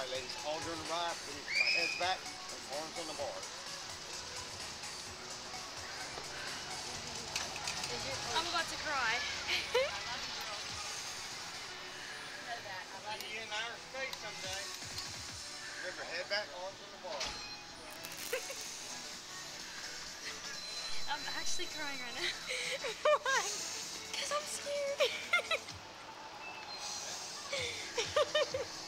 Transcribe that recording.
right, ladies. All during the ride. My head's back and arms on the bars. I'm about to cry. See you in outer space someday. Remember, head back, arms on the bar. I'm actually crying right now. Why? Because I'm scared.